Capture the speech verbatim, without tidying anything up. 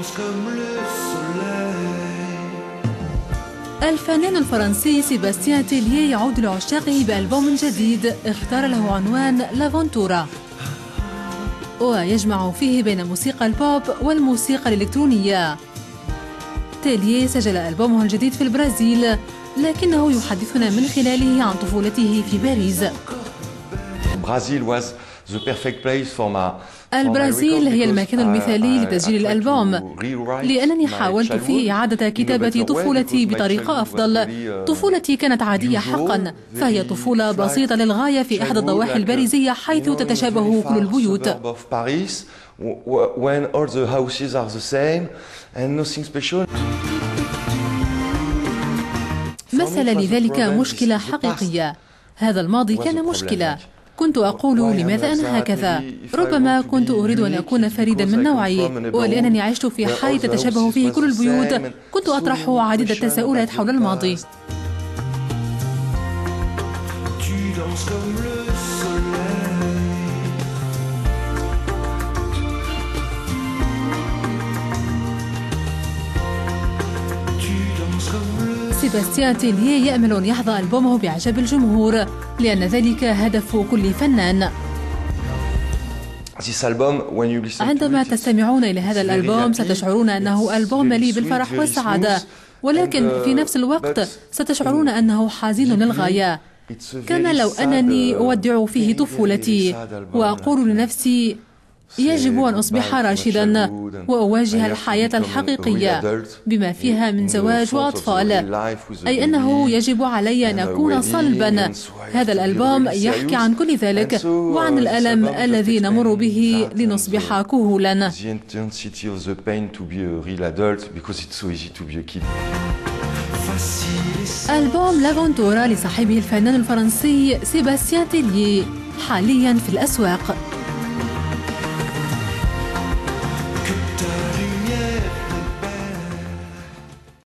الفنان الفرنسي سيباستيان تيليه يعود لعشاقه بألبوم جديد اختار له عنوان لافونتورا، ويجمع فيه بين موسيقى البوب والموسيقى الإلكترونية. تيليه سجل ألبومه الجديد في البرازيل، لكنه يحدثنا من خلاله عن طفولته في باريس. البرازيل هي المكان المثالي لتسجيل الألبوم، لأنني حاولت فيه إعادة كتابة طفولتي بطريقة أفضل. طفولتي كانت عادية حقا، فهي طفولة بسيطة للغاية في إحدى الضواحي الباريزية حيث تتشابه كل البيوت. مثل لذلك مشكلة حقيقية. هذا الماضي كان مشكلة. كنت أقول لماذا أنا هكذا؟ ربما كنت أريد أن أكون فريدا من نوعي، ولأنني عشت في حي تتشابه فيه كل البيوت كنت أطرح عديد التساؤلات حول الماضي. سيباستيان تيليه يأمل أن يحظى ألبومه بإعجاب الجمهور، لأن ذلك هدف كل فنان. عندما تستمعون إلى هذا الألبوم ستشعرون أنه ألبوم مليء بالفرح والسعادة، ولكن في نفس الوقت ستشعرون أنه حزين للغاية، كما لو أنني أودع فيه طفولتي وأقول لنفسي يجب أن أصبح راشدا وأواجه الحياة الحقيقية بما فيها من زواج وأطفال، أي أنه يجب علي أن أكون صلبا. هذا الألبوم يحكي عن كل ذلك وعن الألم الذي نمر به لنصبح كهولا. ألبوم لافونتورا لصاحبه الفنان الفرنسي سيباستيان تيليه حاليا في الأسواق.